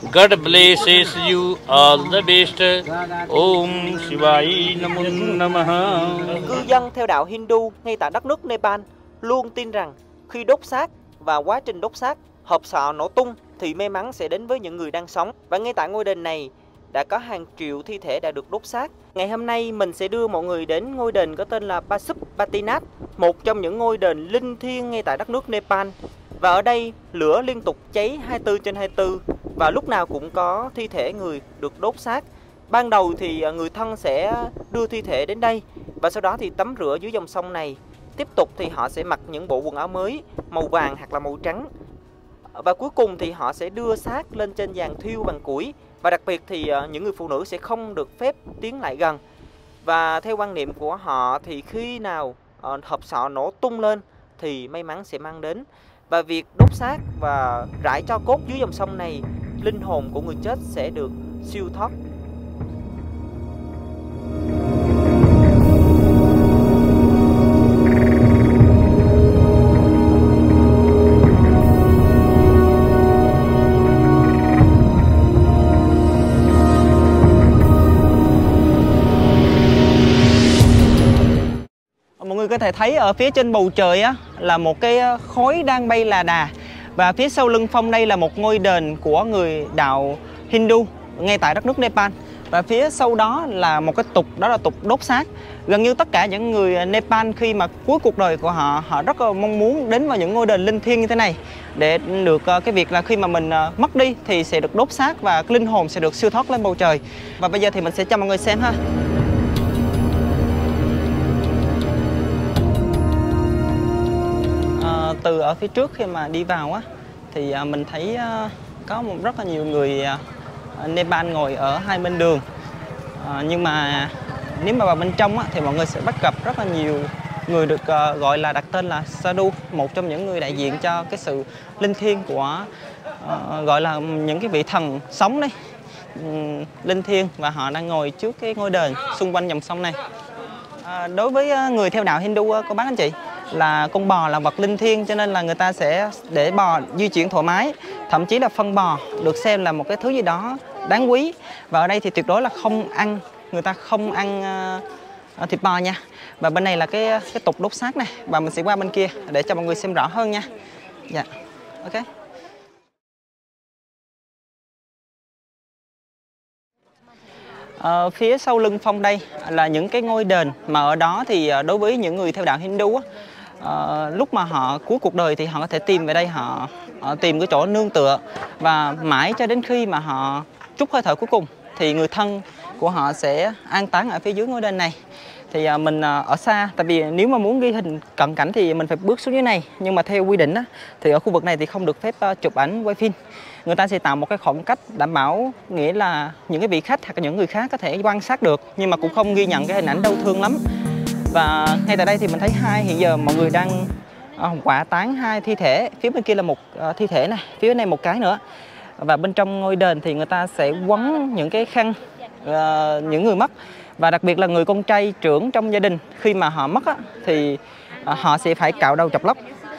God blesses you all the best. Om Shivaya Namo Namaha. Cư dân theo đạo Hindu ngay tại đất nước Nepal luôn tin rằng khi đốt xác và quá trình đốt xác, hộp sọ nổ tung thì may mắn sẽ đến với những người đang sống. Và ngay tại ngôi đền này đã có hàng triệu thi thể đã được đốt xác. Ngày hôm nay mình sẽ đưa mọi người đến ngôi đền có tên là Pashupatinath, một trong những ngôi đền linh thiêng ngay tại đất nước Nepal. Và ở đây lửa liên tục cháy 24/24 và lúc nào cũng có thi thể người được đốt xác. Ban đầu thì người thân sẽ đưa thi thể đến đây và sau đó thì tắm rửa dưới dòng sông này. Tiếp tục thì họ sẽ mặc những bộ quần áo mới màu vàng hoặc là màu trắng. Và cuối cùng thì họ sẽ đưa xác lên trên giàn thiêu bằng củi. Và đặc biệt thì những người phụ nữ sẽ không được phép tiến lại gần. Và theo quan niệm của họ thì khi nào hộp sọ nổ tung lên thì may mắn sẽ mang đến. Và việc đốt xác và rải tro cốt dưới dòng sông này, linh hồn của người chết sẽ được siêu thoát. Mọi người có thể thấy ở phía trên bầu trời á, là một cái khói đang bay là đà. Và phía sau lưng Phong đây là một ngôi đền của người đạo Hindu ngay tại đất nước Nepal. Và phía sau đó là một cái tục, đó là tục đốt xác. Gần như tất cả những người Nepal khi mà cuối cuộc đời của họ, họ rất là mong muốn đến vào những ngôi đền linh thiêng như thế này để được cái việc là khi mà mình mất đi thì sẽ được đốt xác và cái linh hồn sẽ được siêu thoát lên bầu trời. Và bây giờ thì mình sẽ cho mọi người xem ha. Từ ở phía trước khi mà đi vào á thì mình thấy có rất là nhiều người Nepal ngồi ở hai bên đường. Nhưng mà nếu mà vào bên trong á, thì mọi người sẽ bắt gặp rất là nhiều người được gọi là đặt tên là Sadhu, một trong những người đại diện cho cái sự linh thiêng của gọi là những cái vị thần sống đấy, linh thiêng, và họ đang ngồi trước cái ngôi đền xung quanh dòng sông này. Đối với người theo đạo Hindu cô bác anh chị, là con bò là vật linh thiêng, cho nên là người ta sẽ để bò di chuyển thoải mái, thậm chí là phân bò được xem là một cái thứ gì đó đáng quý. Và ở đây thì tuyệt đối là không ăn, người ta không ăn thịt bò nha. Và bên này là cái tục đốt xác này, và mình sẽ qua bên kia để cho mọi người xem rõ hơn nha. Dạ, ok. Phía sau lưng Phong đây là những cái ngôi đền mà ở đó thì đối với những người theo đạo Hindu á, lúc mà họ cuối cuộc đời thì họ có thể tìm về đây, họ tìm cái chỗ nương tựa, và mãi cho đến khi mà họ trút hơi thở cuối cùng thì người thân của họ sẽ an táng ở phía dưới ngôi đền này. Thì mình ở xa, tại vì nếu mà muốn ghi hình cận cảnh thì mình phải bước xuống dưới này, nhưng mà theo quy định á, thì ở khu vực này thì không được phép chụp ảnh quay phim. Người ta sẽ tạo một cái khoảng cách đảm bảo, nghĩa là những cái vị khách hoặc là những người khác có thể quan sát được, nhưng mà cũng không ghi nhận cái hình ảnh đau thương lắm. Và ngay tại đây thì mình thấy hiện giờ mọi người đang hỏa táng hai thi thể. Phía bên kia là một thi thể này, phía bên này một cái nữa. Và bên trong ngôi đền thì người ta sẽ quấn những cái khăn những người mất. Và đặc biệt là người con trai trưởng trong gia đình, khi mà họ mất á, thì họ sẽ phải cạo đầu chọc lóc.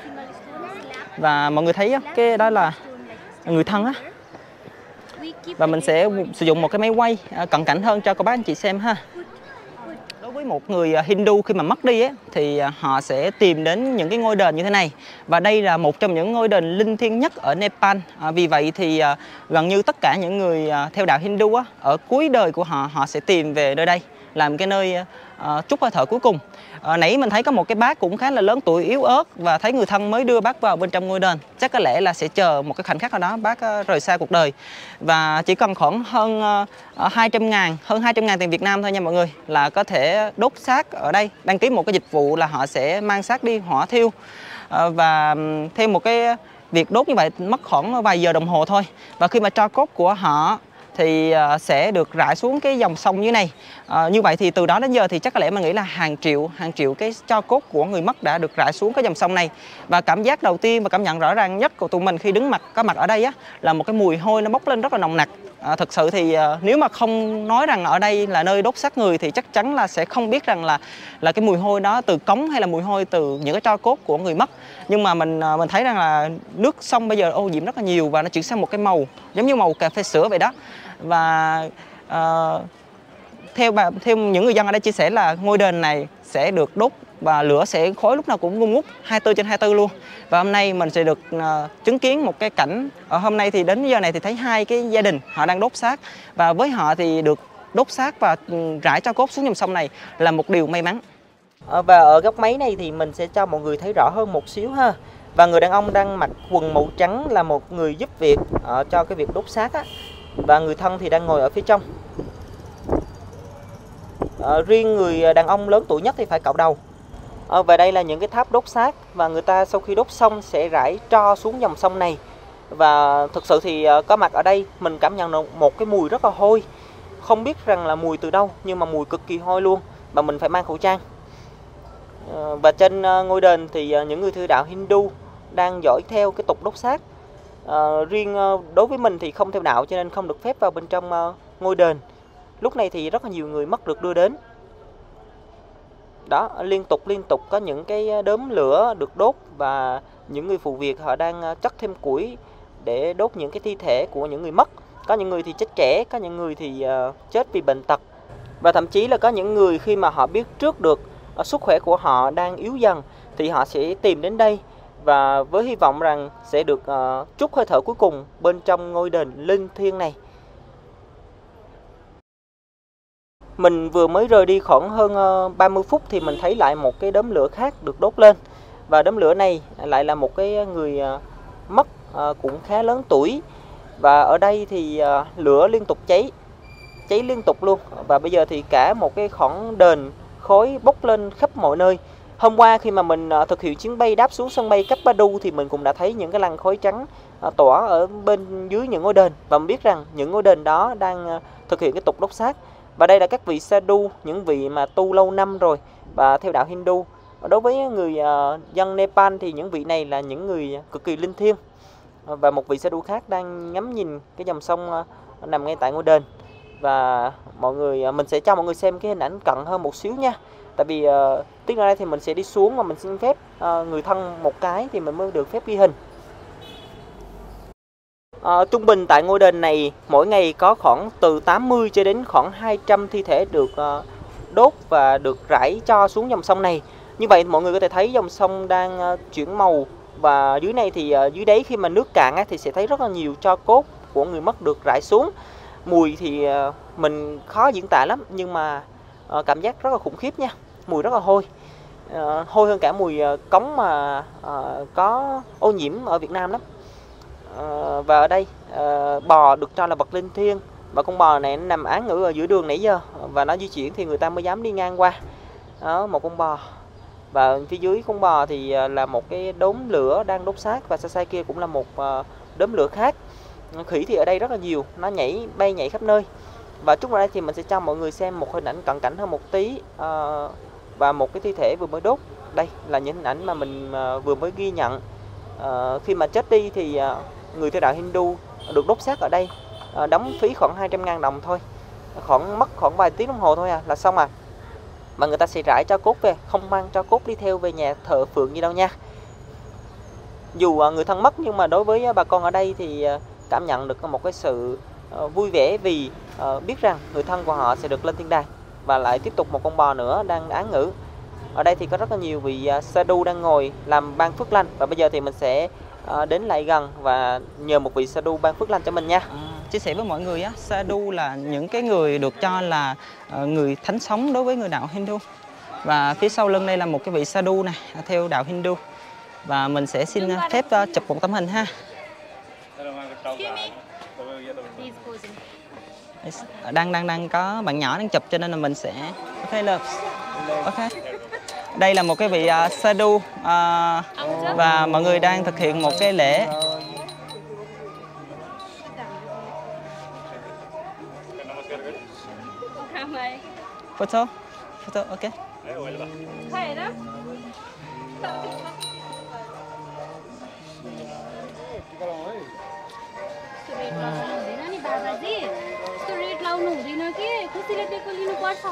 Và mọi người thấy á, cái đó là người thân á. Và mình sẽ sử dụng một cái máy quay cận cảnh hơn cho các bác anh chị xem ha. Đối với một người Hindu khi mà mất đi ấy, thì họ sẽ tìm đến những cái ngôi đền như thế này. Và đây là một trong những ngôi đền linh thiêng nhất ở Nepal. Vì vậy thì gần như tất cả những người theo đạo Hindu á, ở cuối đời của họ, họ sẽ tìm về nơi đây làm cái nơi trút hơi thở cuối cùng. Nãy mình thấy có một cái bác cũng khá là lớn tuổi, yếu ớt, và thấy người thân mới đưa bác vào bên trong ngôi đền. Chắc có lẽ là sẽ chờ một cái khoảnh khắc nào đó bác rời xa cuộc đời. Và chỉ cần khoảng hơn 200.000 tiền Việt Nam thôi nha mọi người, là có thể đốt xác ở đây. Đăng ký một cái dịch vụ là họ sẽ mang xác đi hỏa thiêu. Và thêm một cái việc đốt như vậy mất khoảng vài giờ đồng hồ thôi. Và khi mà tro cốt của họ thì sẽ được rải xuống cái dòng sông như này. Như vậy thì từ đó đến giờ thì chắc có lẽ mình nghĩ là hàng triệu cái tro cốt của người mất đã được rải xuống cái dòng sông này. Và cảm giác đầu tiên và cảm nhận rõ ràng nhất của tụi mình khi có mặt ở đây á, là một cái mùi hôi nó bốc lên rất là nồng nặc. Thực sự thì nếu mà không nói rằng ở đây là nơi đốt xác người thì chắc chắn là sẽ không biết rằng là cái mùi hôi đó từ cống hay là mùi hôi từ những cái tro cốt của người mất. Nhưng mà mình thấy rằng là nước sông bây giờ ô nhiễm rất là nhiều và nó chuyển sang một cái màu giống như màu cà phê sữa vậy đó. Và theo những người dân ở đây chia sẻ là ngôi đền này sẽ được đốt và lửa sẽ khói lúc nào cũng ngung ngút 24/24 luôn. Và hôm nay mình sẽ được chứng kiến một cái cảnh ở hôm nay thì đến giờ này thì thấy hai cái gia đình họ đang đốt xác, và với họ thì được đốt xác và rải tro cốt xuống dòng sông này là một điều may mắn. Và ở góc máy này thì mình sẽ cho mọi người thấy rõ hơn một xíu ha. Và người đàn ông đang mặc quần màu trắng là một người giúp việc cho cái việc đốt xác á. Và người thân thì đang ngồi ở phía trong. Riêng người đàn ông lớn tuổi nhất thì phải cạo đầu. Và đây là những cái tháp đốt xác, và người ta sau khi đốt xong sẽ rải tro xuống dòng sông này. Và thực sự thì có mặt ở đây mình cảm nhận được một cái mùi rất là hôi. Không biết rằng là mùi từ đâu nhưng mà mùi cực kỳ hôi luôn, và mình phải mang khẩu trang. Và trên ngôi đền thì những người theo đạo Hindu đang dõi theo cái tục đốt xác. Riêng đối với mình thì không theo đạo cho nên không được phép vào bên trong ngôi đền. Lúc này thì rất là nhiều người mất được đưa đến. Đó, liên tục có những cái đốm lửa được đốt, và những người phụ việc họ đang chất thêm củi để đốt những cái thi thể của những người mất. Có những người thì chết trẻ, có những người thì chết vì bệnh tật. Và thậm chí là có những người khi mà họ biết trước được sức khỏe của họ đang yếu dần thì họ sẽ tìm đến đây, và với hy vọng rằng sẽ được trút hơi thở cuối cùng bên trong ngôi đền linh thiêng này. Mình vừa mới rời đi khoảng hơn 30 phút thì mình thấy lại một cái đốm lửa khác được đốt lên. Và đốm lửa này lại là một cái người mất cũng khá lớn tuổi. Và ở đây thì lửa liên tục cháy liên tục luôn. Và bây giờ thì cả một cái khoảng đền khói bốc lên khắp mọi nơi. Hôm qua khi mà mình thực hiện chuyến bay đáp xuống sân bay Kathmandu thì mình cũng đã thấy những cái làn khói trắng tỏa ở bên dưới những ngôi đền. Và mình biết rằng những ngôi đền đó đang thực hiện cái tục đốt xác. Và đây là các vị sadhu, những vị mà tu lâu năm rồi và theo đạo Hindu. Đối với người dân Nepal thì những vị này là những người cực kỳ linh thiêng. Và một vị sadhu khác đang ngắm nhìn cái dòng sông nằm ngay tại ngôi đền. Và mình sẽ cho mọi người xem cái hình ảnh cận hơn một xíu nha. Tại vì tiếp theo đây thì mình sẽ đi xuống và mình xin phép người thân một cái thì mình mới được phép ghi hình. Trung bình tại ngôi đền này mỗi ngày có khoảng từ 80 cho đến khoảng 200 thi thể được đốt và được rải cho xuống dòng sông này. Như vậy mọi người có thể thấy dòng sông đang chuyển màu, và dưới này thì dưới đáy khi mà nước cạn thì sẽ thấy rất là nhiều tro cốt của người mất được rải xuống. Mùi thì mình khó diễn tả lắm, nhưng mà cảm giác rất là khủng khiếp nha. Mùi rất là hôi, hôi hơn cả mùi cống mà có ô nhiễm ở Việt Nam lắm. Và ở đây bò được cho là vật linh thiêng, và con bò này nó nằm án ngữ ở giữa đường nãy giờ, và nó di chuyển thì người ta mới dám đi ngang qua. Đó, một con bò. Và phía dưới con bò thì là một cái đốm lửa đang đốt xác, và xa kia cũng là một đốm lửa khác. Khỉ thì ở đây rất là nhiều, nó bay nhảy khắp nơi. Và chút vào đây thì mình sẽ cho mọi người xem một hình ảnh cận cảnh hơn một tí, và một cái thi thể vừa mới đốt. Đây là những hình ảnh mà mình vừa mới ghi nhận. Khi mà chết đi thì người theo đạo Hindu được đốt xác ở đây, đóng phí khoảng 200.000 đồng thôi, mất khoảng vài tiếng đồng hồ thôi là xong à. Mà người ta sẽ rải tro cốt về, không mang tro cốt đi theo về nhà thờ phượng gì đâu nha. Dù người thân mất nhưng mà đối với bà con ở đây thì cảm nhận được một cái sự vui vẻ, vì biết rằng người thân của họ sẽ được lên thiên đàng. Và lại tiếp tục một con bò nữa đang án ngữ. Ở đây thì có rất là nhiều vị sadhu đang ngồi làm ban phước lành, và bây giờ thì mình sẽ đến lại gần và nhờ một vị sadhu ban phước lành cho mình nha. Chia sẻ với mọi người sadhu là những cái người được cho là người thánh sống đối với người đạo Hindu. Và phía sau lưng đây là một cái vị sadhu này theo đạo Hindu. Và mình sẽ xin phép chụp một tấm hình ha. Đang có bạn nhỏ đang chụp cho nên là mình sẽ ok. Đây là một cái vị sadhu và mọi người đang thực hiện một cái lễ. Photo, ok. बनाउनु हुँदैन के खुसीले टेको लिनुपर्छ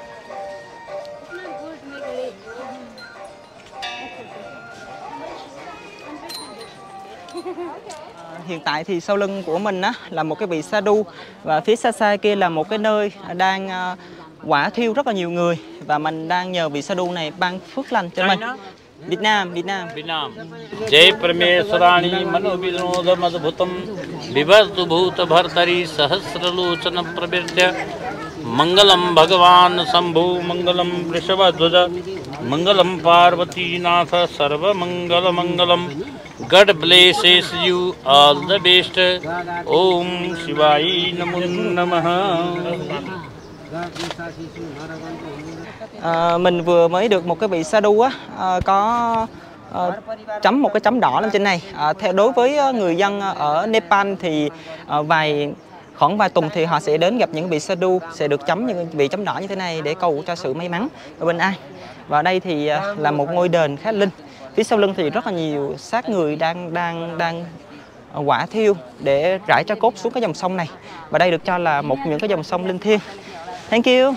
Hiện tại thì sau lưng của mình á là một cái vị sa đu và phía xa xa kia là một cái nơi đang quả thiêu rất là nhiều người, và mình đang nhờ vị sa đu này ban phước lành cho mình. Việt Nam. जय परमेश्वराणि मनोविनोद मद्भुतम विभर्तु भूत भर्तरि सहस्रलोचन प्रवृत्य मंगलम भगवान शंभु मंगलम वृषभध्वज मंगलम पार्वती नाथ सर्वमंगल मंगलम. God blesses you all the best. Om Shivaya Namo Namaha. Mình vừa mới được một cái vị sa đu á, có chấm một cái chấm đỏ lên trên này. Theo đối với người dân ở Nepal thì khoảng vài tuần thì họ sẽ đến gặp những vị sa đu sẽ được chấm những vị chấm đỏ như thế này để cầu cho sự may mắn và bình an. Và đây thì là một ngôi đền khá linh. Phía sau lưng thì rất là nhiều xác người đang quả thiêu để rải tro cốt xuống cái dòng sông này. Và đây được cho là một những cái dòng sông linh thiêng. Thank you.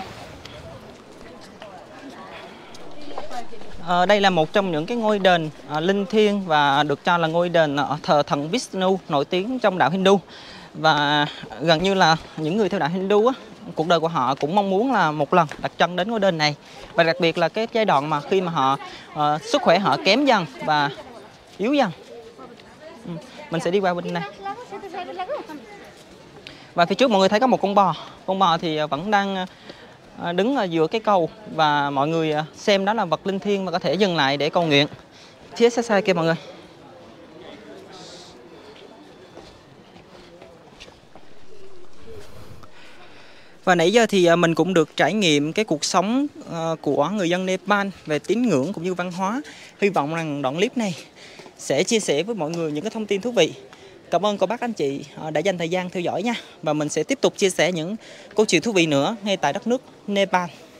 Đây là một trong những cái ngôi đền linh thiêng và được cho là ngôi đền thờ thần Vishnu nổi tiếng trong đạo Hindu. Và gần như là những người theo đạo Hindu á, cuộc đời của họ cũng mong muốn là một lần đặt chân đến ngôi đền này. Và đặc biệt là cái giai đoạn mà khi mà họ sức khỏe họ kém dần và yếu dần. Mình sẽ đi qua bên này. Và phía trước mọi người thấy có một con bò. Con bò thì vẫn đang đứng ở giữa cái cầu và mọi người xem đó là vật linh thiêng và có thể dừng lại để cầu nguyện. Phía xa xa kia mọi người. Và nãy giờ thì mình cũng được trải nghiệm cái cuộc sống của người dân Nepal về tín ngưỡng cũng như văn hóa. Hy vọng rằng đoạn clip này sẽ chia sẻ với mọi người những cái thông tin thú vị. Cảm ơn cô bác anh chị đã dành thời gian theo dõi nha. Và mình sẽ tiếp tục chia sẻ những câu chuyện thú vị nữa ngay tại đất nước Nepal.